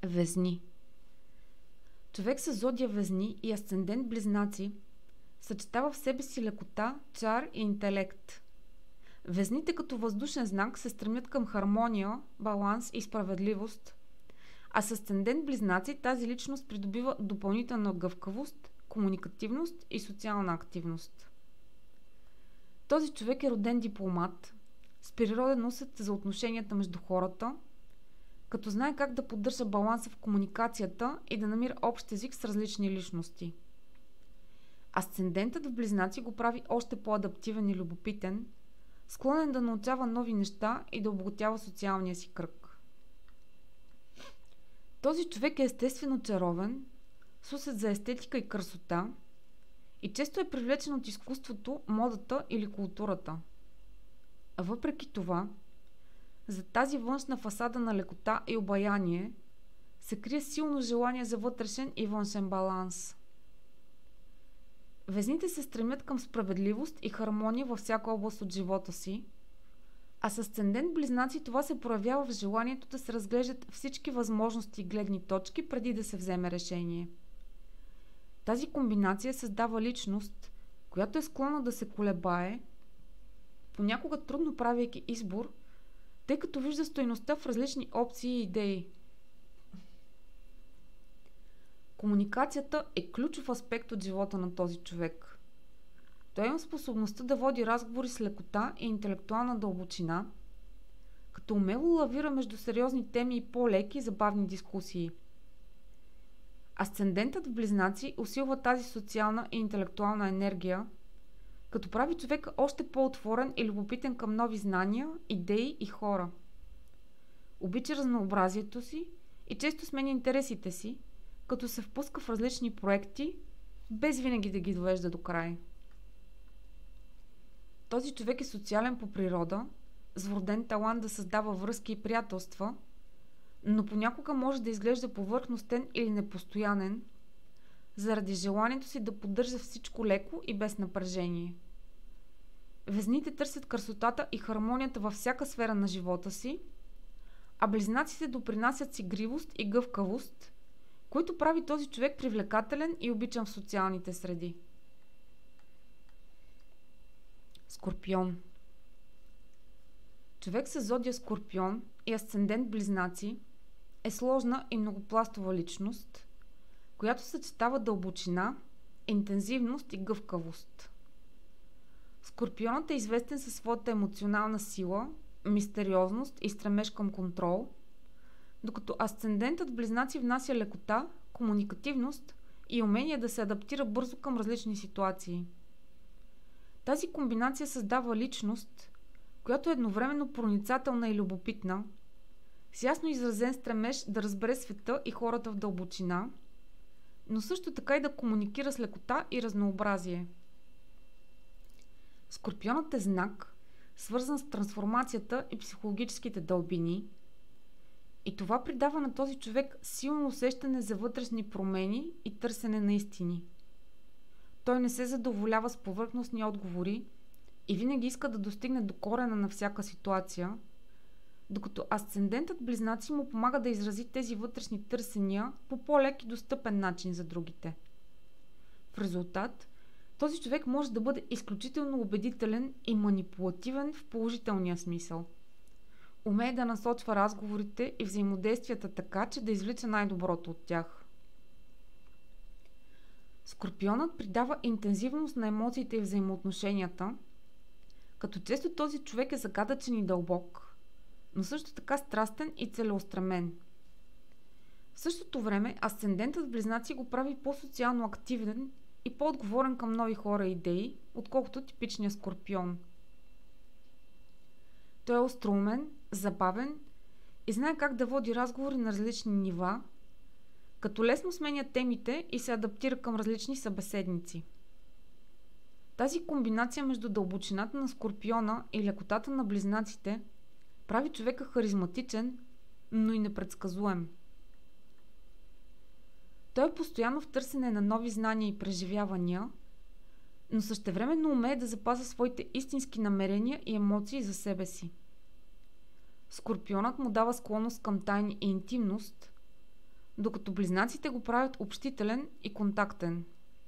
Везни. Човек с зодия Везни и асцендент Близнаци съчетава в себе си лекота, чар и интелект. Везните като въздушен знак се стремят към хармония, баланс и справедливост, а с асцендент Близнаци тази личност придобива допълнителна гъвкавост, комуникативност и социална активност. Този човек е роден дипломат, с природен усет за отношенията между хората, като знае как да поддържа баланса в комуникацията и да намира общ език с различни личности. Асцендентът в Близнаци го прави още по-адаптивен и любопитен, склонен да научава нови неща и да обогатява социалния си кръг. Този човек е естествено чаровен, с усет за естетика и красота и често е привлечен от изкуството, модата или културата. А въпреки това, за тази външна фасада на лекота и обаяние се крие силно желание за вътрешен и външен баланс. Везните се стремят към справедливост и хармония във всяка област от живота си, а с асцендент Близнаци това се проявява в желанието да се разглеждат всички възможности и гледни точки преди да се вземе решение. Тази комбинация създава личност, която е склонна да се колебае, понякога трудно правейки избор, тъй като вижда стойността в различни опции и идеи. Комуникацията е ключов аспект от живота на този човек. Той има способността да води разговори с лекота и интелектуална дълбочина, като умело лавира между сериозни теми и по-леки забавни дискусии. Асцендентът в Близнаци усилва тази социална и интелектуална енергия, като прави човека още по-отворен и любопитен към нови знания, идеи и хора. Обича разнообразието си и често сменя интересите си, като се впуска в различни проекти, без винаги да ги довежда до край. Този човек е социален по природа, с вроден талант да създава връзки и приятелства, но понякога може да изглежда повърхностен или непостоянен, заради желанието си да поддържа всичко леко и без напрежение. Везните търсят красотата и хармонията във всяка сфера на живота си, а Близнаците допринасят с игривост и гъвкавост, които прави този човек привлекателен и обичан в социалните среди. Скорпион. Човек с зодия Скорпион и асцендент Близнаци е сложна и многопластова личност, която съчетава дълбочина, интензивност и гъвкавост. Скорпионът е известен със своята емоционална сила, мистериозност и стремеж към контрол, докато асцендентът Близнаци внася лекота, комуникативност и умение да се адаптира бързо към различни ситуации. Тази комбинация създава личност, която е едновременно проницателна и любопитна, с ясно изразен стремеж да разбере света и хората в дълбочина, но също така и да комуникира с лекота и разнообразие. Скорпионът е знак, свързан с трансформацията и психологическите дълбини, и това придава на този човек силно усещане за вътрешни промени и търсене на истини. Той не се задоволява с повърхностни отговори и винаги иска да достигне до корена на всяка ситуация, докато асцендентът Близнаци му помага да изрази тези вътрешни търсения по по-лек и достъпен начин за другите. В резултат, този човек може да бъде изключително убедителен и манипулативен в положителния смисъл. Умее да насочва разговорите и взаимодействията така, че да извлича най-доброто от тях. Скорпионът придава интензивност на емоциите и взаимоотношенията, като често този човек е загадъчен и дълбок, но също така страстен и целеустремен. В същото време асцендентът в Близнаци го прави по-социално активен и по-отговорен към нови хора и идеи, отколкото типичният Скорпион. Той е остроумен, забавен и знае как да води разговори на различни нива, като лесно сменя темите и се адаптира към различни събеседници. Тази комбинация между дълбочината на Скорпиона и лекотата на Близнаците прави човека харизматичен, но и непредсказуем. Той е постоянно в търсене на нови знания и преживявания, но същевременно умее да запазя своите истински намерения и емоции за себе си. Скорпионът му дава склонност към тайни и интимност, докато близнаците го правят общителен и контактен.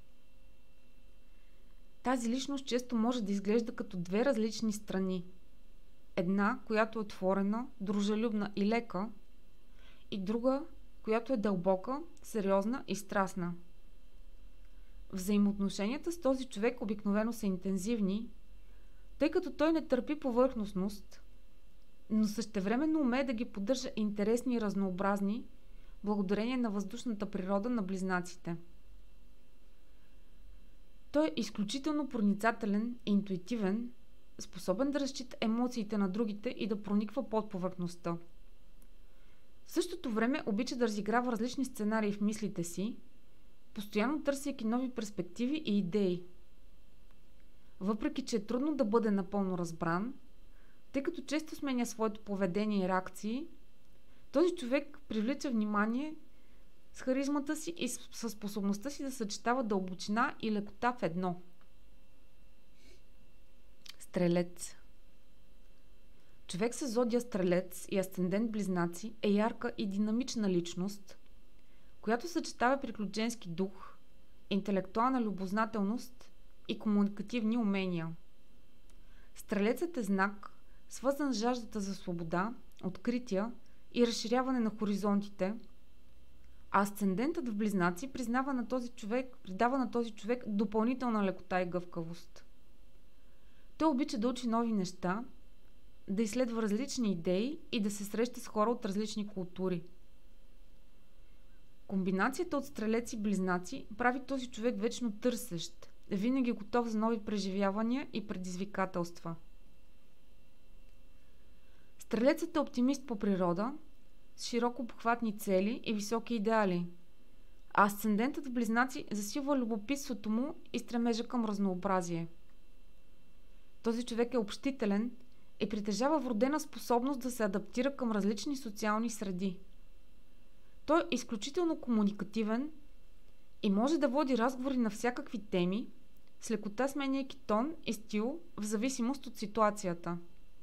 Тази личност често може да изглежда като две различни страни. Една, която е отворена, дружелюбна и лека, и друга, която е дълбока, сериозна и страстна. Взаимоотношенията с този човек обикновено са интензивни, тъй като той не търпи повърхностност, но същевременно умее да ги поддържа интересни и разнообразни, благодарение на въздушната природа на близнаците. Той е изключително проницателен и интуитивен, способен да разчита емоциите на другите и да прониква под повърхността. В същото време обича да разиграва различни сценарии в мислите си, постоянно търсейки нови перспективи и идеи. Въпреки че е трудно да бъде напълно разбран, тъй като често сменя своето поведение и реакции, този човек привлича внимание с харизмата си и със способността си да съчетава дълбочина и лекота в едно. Стрелец. Човек с зодия Стрелец и асцендент Близнаци е ярка и динамична личност, която съчетава приключенски дух, интелектуална любознателност и комуникативни умения. Стрелецът е знак, свързан с жаждата за свобода, открития и разширяване на хоризонтите, а асцендентът в Близнаци придава на този човек допълнителна лекота и гъвкавост. Той обича да учи нови неща, да изследва различни идеи и да се среща с хора от различни култури. Комбинацията от Стрелец и Близнаци прави този човек вечно търсещ, винаги готов за нови преживявания и предизвикателства. Стрелецът е оптимист по природа, с широко обхватни цели и високи идеали, а асцендентът в Близнаци засилва любопитството му и стремежа към разнообразие. Този човек е общителен и притежава вродена способност да се адаптира към различни социални среди. Той е изключително комуникативен и може да води разговори на всякакви теми, с лекота сменяйки тон и стил в зависимост от ситуацията.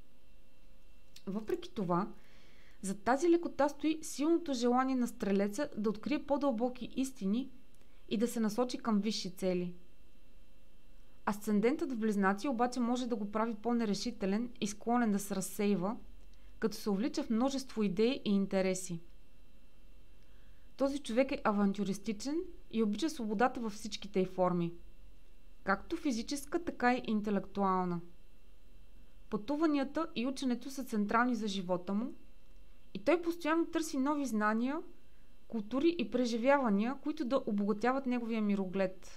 Въпреки това, за тази лекота стои силното желание на Стрелеца да открие по-дълбоки истини и да се насочи към висши цели. Асцендентът в Близнаци обаче може да го прави по-нерешителен и склонен да се разсейва, като се увлича в множество идеи и интереси. Този човек е авантюристичен и обича свободата във всичките й форми, както физическа, така и интелектуална. Пътуванията и ученето са централни за живота му и той постоянно търси нови знания, култури и преживявания, които да обогатяват неговия мироглед.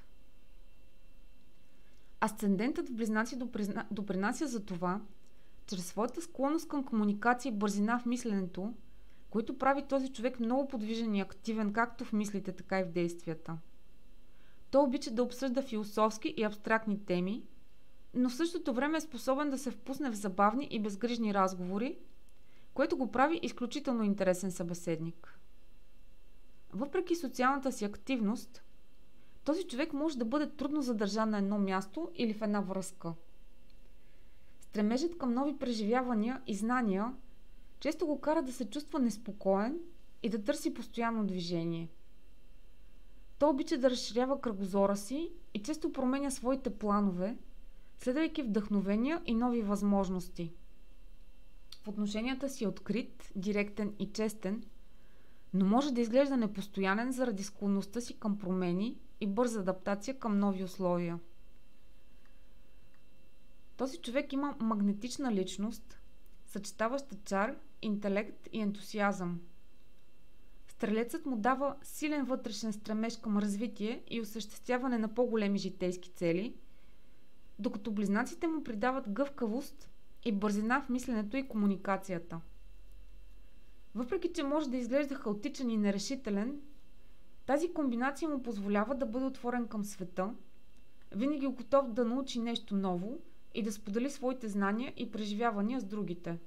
Асцендентът в Близнаци допринася за това, чрез своята склонност към комуникация и бързина в мисленето, който прави този човек много подвижен и активен както в мислите, така и в действията. Той обича да обсъжда философски и абстрактни теми, но в същото време е способен да се впусне в забавни и безгрижни разговори, което го прави изключително интересен събеседник. Въпреки социалната си активност, този човек може да бъде трудно задържан на едно място или в една връзка. Стремежът към нови преживявания и знания често го кара да се чувства неспокоен и да търси постоянно движение. Той обича да разширява кръгозора си и често променя своите планове, следвайки вдъхновения и нови възможности. В отношенията си е открит, директен и честен, но може да изглежда непостоянен заради склонността си към промени и бърза адаптация към нови условия. Този човек има магнетична личност, съчетаваща чар, интелект и ентусиазъм. Стрелецът му дава силен вътрешен стремеж към развитие и осъществяване на по-големи житейски цели, докато близнаците му придават гъвкавост и бързина в мисленето и комуникацията. Въпреки че може да изглежда хаотичен и нерешителен, тази комбинация му позволява да бъде отворен към света, винаги готов да научи нещо ново и да сподели своите знания и преживявания с другите.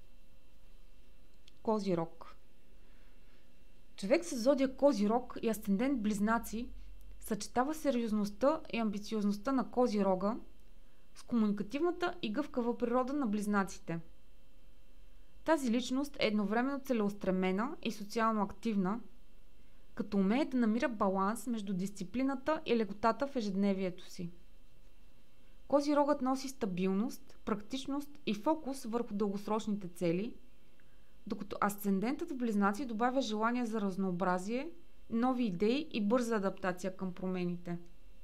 Козирог. Човек с зодия Козирог и асцендент Близнаци съчетава сериозността и амбициозността на Козирога с комуникативната и гъвкава природа на Близнаците. Тази личност е едновременно целеустремена и социално активна, като умее да намира баланс между дисциплината и лекотата в ежедневието си. Козирогът носи стабилност, практичност и фокус върху дългосрочните цели, докато асцендентът в Близнаци добавя желание за разнообразие, нови идеи и бърза адаптация към промените.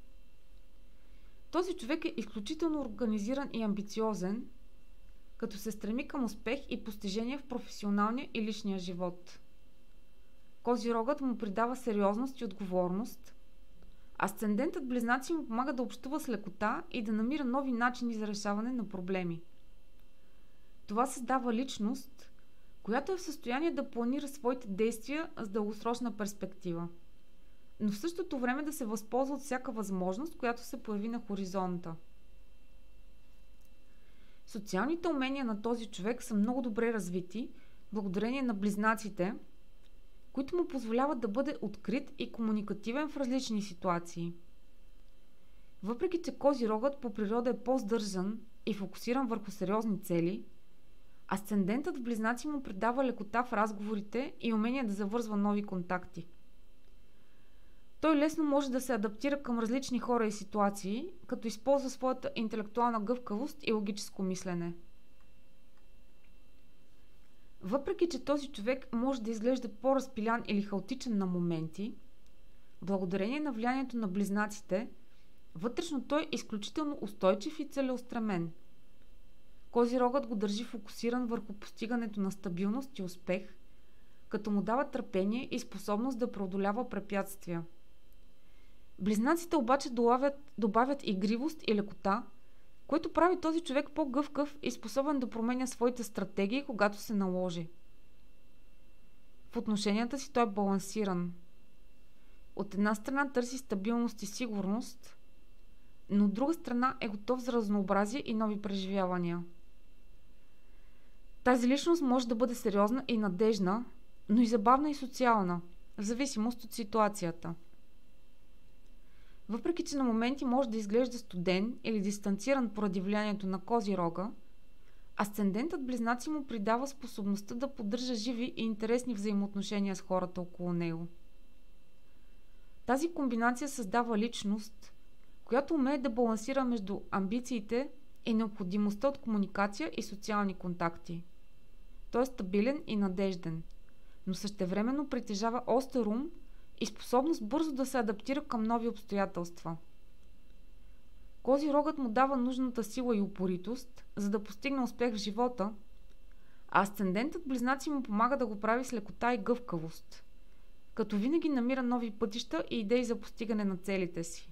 Този човек е изключително организиран и амбициозен, като се стреми към успех и постижения в професионалния и личния живот. Козирогът му придава сериозност и отговорност. Асцендентът Близнаци му помага да общува с лекота и да намира нови начини за решаване на проблеми. Това създава личност, която е в състояние да планира своите действия с дългосрочна перспектива, но в същото време да се възползва от всяка възможност, която се появи на хоризонта. Социалните умения на този човек са много добре развити, благодарение на близнаците, които му позволяват да бъде открит и комуникативен в различни ситуации. Въпреки че Козирогът по природа е по-сдържан и фокусиран върху сериозни цели, асцендентът в Близнаци му придава лекота в разговорите и умение да завързва нови контакти. Той лесно може да се адаптира към различни хора и ситуации, като използва своята интелектуална гъвкавост и логическо мислене. Въпреки че този човек може да изглежда по-разпилян или хаотичен на моменти, благодарение на влиянието на близнаците, вътрешно той е изключително устойчив и целеустремен. Козирогът го държи фокусиран върху постигането на стабилност и успех, като му дава търпение и способност да преодолява препятствия. Близнаците обаче добавят игривост и лекота, което прави този човек по-гъвкав и способен да променя своите стратегии, когато се наложи. В отношенията си той е балансиран. От една страна търси стабилност и сигурност, но от друга страна е готов за разнообразие и нови преживявания. Тази личност може да бъде сериозна и надежна, но и забавна и социална, в зависимост от ситуацията. Въпреки че на моменти може да изглежда студен или дистанциран поради влиянието на Козирога, асцендентът Близнаци му придава способността да поддържа живи и интересни взаимоотношения с хората около него. Тази комбинация създава личност, която умее да балансира между амбициите и необходимостта от комуникация и социални контакти. Той е стабилен и надежден, но същевременно притежава остър ум и способност бързо да се адаптира към нови обстоятелства. Козирогът му дава нужната сила и упоритост, за да постигне успех в живота, а асцендентът Близнаци му помага да го прави с лекота и гъвкавост, като винаги намира нови пътища и идеи за постигане на целите си.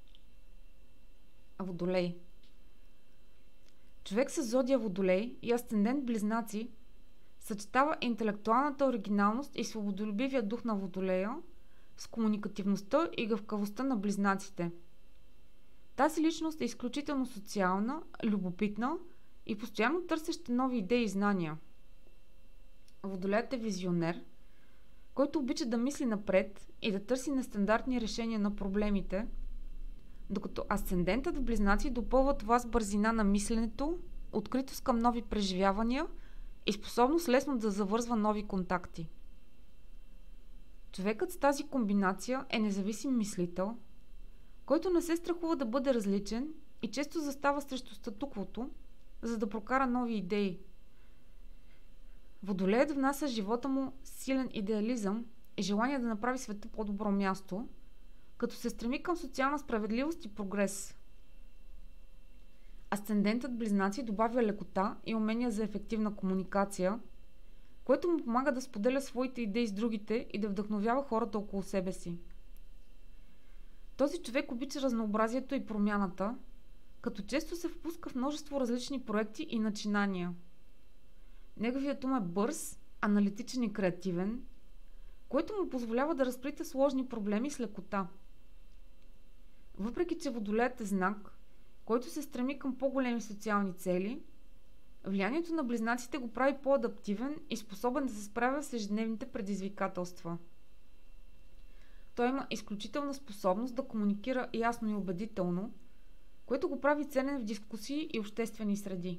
Водолей. Човек с зодия Водолей и асцендент Близнаци съчетава интелектуалната оригиналност и свободолюбивия дух на Водолея с комуникативността и гъвкавостта на близнаците. Тази личност е изключително социална, любопитна и постоянно търсеща нови идеи и знания. Водолеят е визионер, който обича да мисли напред и да търси нестандартни решения на проблемите, докато асцендентът в Близнаци допълва това с бързина на мисленето, откритост към нови преживявания и способност лесно да завързва нови контакти. Човекът с тази комбинация е независим мислител, който не се страхува да бъде различен и често застава срещу статуквото, за да прокара нови идеи. Водолеят внася в живота му силен идеализъм и желание да направи света по-добро място, като се стреми към социална справедливост и прогрес. Асцендентът Близнаци добавя лекота и умения за ефективна комуникация, което му помага да споделя своите идеи с другите и да вдъхновява хората около себе си. Този човек обича разнообразието и промяната, като често се впуска в множество различни проекти и начинания. Неговият ум е бърз, аналитичен и креативен, което му позволява да разплита сложни проблеми с лекота. Въпреки че Водолеят е знак, който се стреми към по-големи социални цели, влиянието на близнаците го прави по-адаптивен и способен да се справя с ежедневните предизвикателства. Той има изключителна способност да комуникира ясно и убедително, което го прави ценен в дискусии и обществени среди.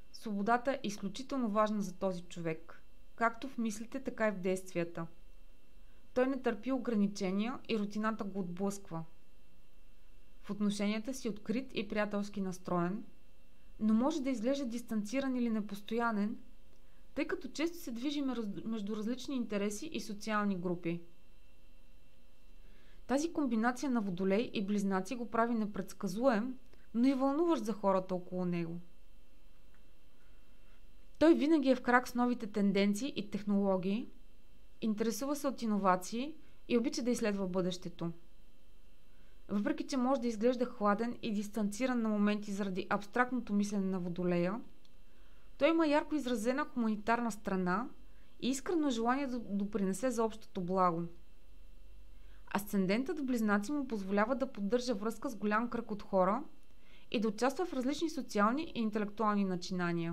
Свободата е изключително важна за този човек, както в мислите, така и в действията. той не търпи ограничения и рутината го отблъсква. В отношенията си открит и приятелски настроен, но може да изглежда дистанциран или непостоянен, тъй като често се движи между различни интереси и социални групи. Тази комбинация на Водолей и Близнаци го прави непредсказуем, но и вълнуващ за хората около него. Той винаги е в крак с новите тенденции и технологии, интересува се от иновации и обича да изследва бъдещето. Въпреки че може да изглежда хладен и дистанциран на моменти заради абстрактното мислене на Водолея, той има ярко изразена хуманитарна страна и искрено желание да допринесе за общото благо. Асцендентът в Близнаци му позволява да поддържа връзка с голям кръг от хора и да участва в различни социални и интелектуални начинания.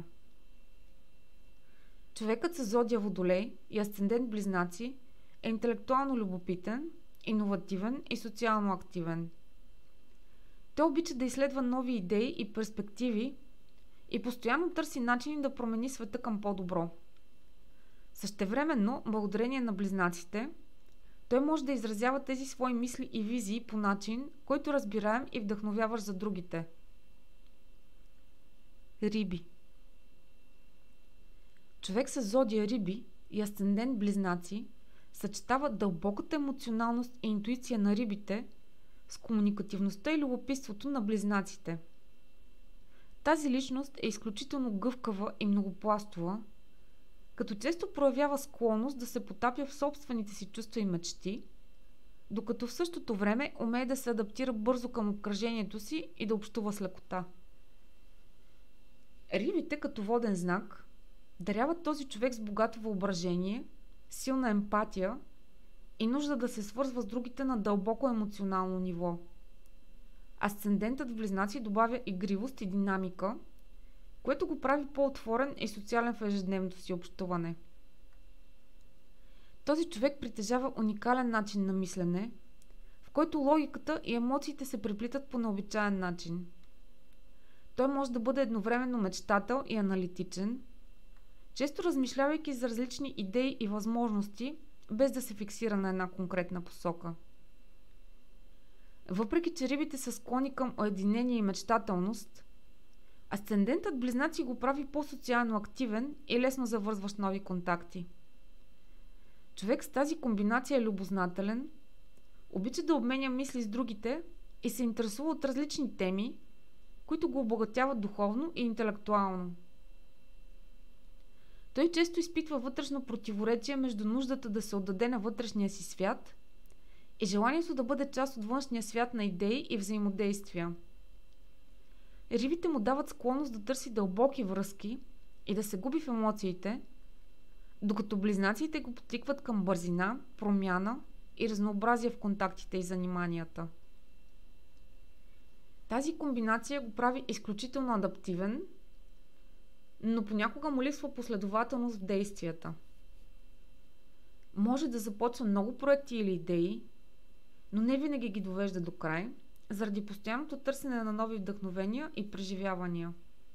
Човекът с зодия Водолей и асцендент Близнаци е интелектуално любопитен, иновативен и социално активен. Той обича да изследва нови идеи и перспективи и постоянно търси начини да промени света към по-добро. Същевременно, благодарение на Близнаците, той може да изразява тези свои мисли и визии по начин, който разбираем и вдъхновяващ за другите. Риби. Човек с зодия Риби и асцендент Близнаци съчетава дълбоката емоционалност и интуиция на рибите с комуникативността и любопитството на Близнаците. Тази личност е изключително гъвкава и многопластова, като често проявява склонност да се потапя в собствените си чувства и мечти, докато в същото време умее да се адаптира бързо към обкръжението си и да общува с лекота. Рибите като воден знак даряват този човек с богато въображение, силна емпатия и нужда да се свързва с другите на дълбоко емоционално ниво. Асцендентът в Близнаци добавя игривост и динамика, което го прави по-отворен и социален в ежедневното си общуване. Този човек притежава уникален начин на мислене, в който логиката и емоциите се преплитат по необичаен начин. Той може да бъде едновременно мечтател и аналитичен, често размишлявайки за различни идеи и възможности, без да се фиксира на една конкретна посока. Въпреки че рибите са склонни към уединение и мечтателност, асцендентът Близнаци го прави по-социално активен и лесно завързващ нови контакти. Човек с тази комбинация е любознателен, обича да обменя мисли с другите и се интересува от различни теми, които го обогатяват духовно и интелектуално. Той често изпитва вътрешно противоречие между нуждата да се отдаде на вътрешния си свят и желанието да бъде част от външния свят на идеи и взаимодействия. Рибите му дават склонност да търси дълбоки връзки и да се губи в емоциите, докато Близнаците го потикват към бързина, промяна и разнообразие в контактите и заниманията. Тази комбинация го прави изключително адаптивен, но понякога му липсва последователност в действията. Може да започва много проекти или идеи, но не винаги ги довежда до край, заради постоянното търсене на нови вдъхновения и преживявания.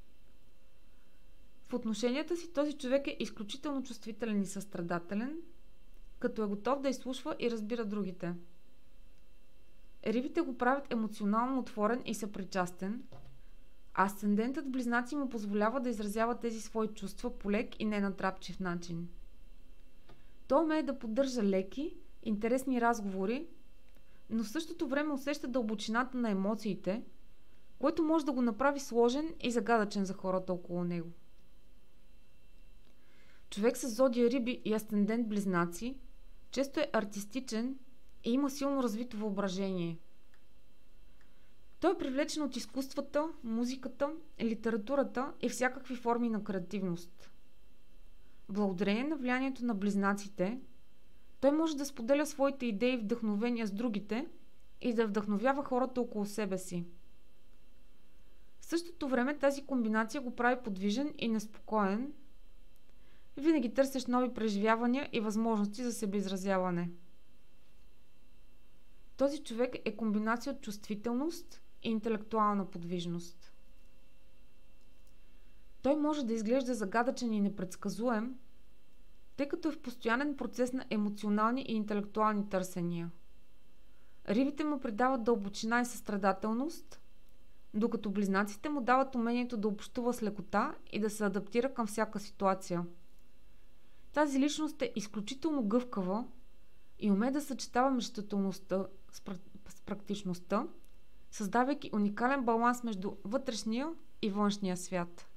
В отношенията си този човек е изключително чувствителен и състрадателен, като е готов да изслушва и разбира другите. Рибите го правят емоционално отворен и съпричастен, а асцендентът Близнаци му позволява да изразява тези свои чувства по лек и ненатрапчив начин. Той умее да поддържа леки, интересни разговори, но в същото време усеща дълбочината на емоциите, което може да го направи сложен и загадъчен за хората около него. Човек с зодия Риби и асцендент Близнаци често е артистичен и има силно развито въображение. Той е привлечен от изкуствата, музиката, литературата и всякакви форми на креативност. Благодарение на влиянието на Близнаците, той може да споделя своите идеи и вдъхновения с другите и да вдъхновява хората около себе си. В същото време тази комбинация го прави подвижен и неспокоен, винаги търсещ нови преживявания и възможности за себеизразяване. Този човек е комбинация от чувствителност и интелектуална подвижност. Той може да изглежда загадъчен и непредсказуем, тъй като е в постоянен процес на емоционални и интелектуални търсения. Рибите му придават дълбочина и състрадателност, докато близнаците му дават умението да общува с лекота и да се адаптира към всяка ситуация. Тази личност е изключително гъвкава и умее да съчетава мечтателността с практичността, създавайки уникален баланс между вътрешния и външния свят.